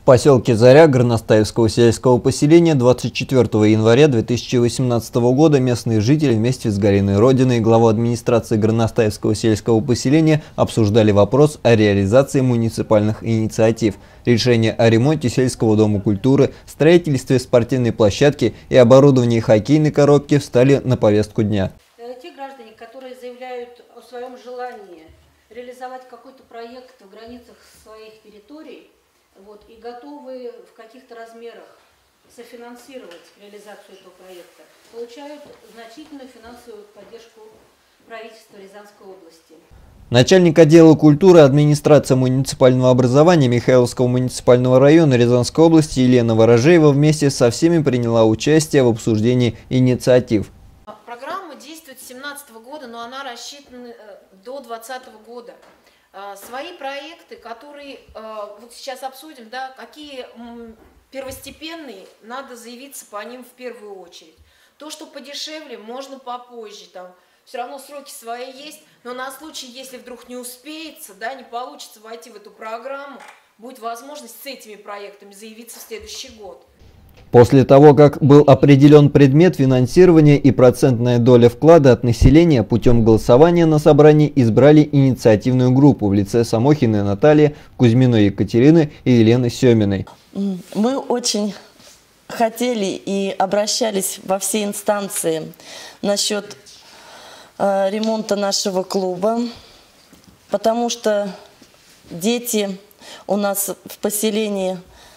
В поселке Заря Горностаевского сельского поселения 24 января 2018 года местные жители вместе с Галиной Родиной и главой администрации Горностаевского сельского поселения обсуждали вопрос о реализации муниципальных инициатив, решение о ремонте сельского дома культуры, строительстве спортивной площадки и оборудовании хоккейной коробки встали на повестку дня. Те граждане, которые заявляют о своем желании реализовать какой-то проект в границах своих территорий, и готовы в каких-то размерах софинансировать реализацию этого проекта, получают значительную финансовую поддержку правительства Рязанской области. Начальник отдела культуры администрации муниципального образования Михайловского муниципального района Рязанской области Елена Ворожеева вместе со всеми приняла участие в обсуждении инициатив. Программа действует с 2017 года, но она рассчитана до 2020 года. Свои проекты, которые вот сейчас обсудим, да, какие первостепенные, надо заявиться по ним в первую очередь. То, что подешевле, можно попозже, там, все равно сроки свои есть, но на случай, если вдруг не успеется, да, не получится войти в эту программу, будет возможность с этими проектами заявиться в следующий год. После того, как был определен предмет финансирования и процентная доля вклада от населения, путем голосования на собрании избрали инициативную группу в лице Самохиной Натальи, Кузьминой Екатерины и Елены Семиной. Мы очень хотели и обращались во все инстанции насчет ремонта нашего клуба, потому что дети у нас в поселении,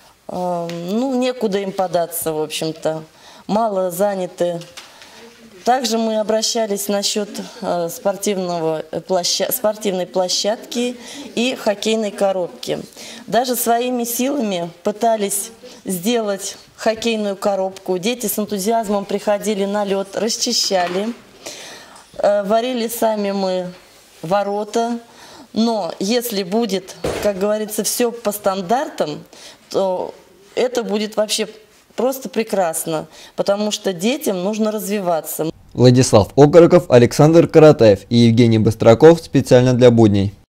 некуда им податься, в общем-то, мало заняты. Также мы обращались насчет спортивной площадки и хоккейной коробки. Даже своими силами пытались сделать хоккейную коробку. Дети с энтузиазмом приходили на лед, расчищали. Варили сами мы ворота. Но если будет, как говорится, все по стандартам, то это будет вообще просто прекрасно, потому что детям нужно развиваться. Владислав Окороков, Александр Каратаев и Евгений Быстраков специально для будней.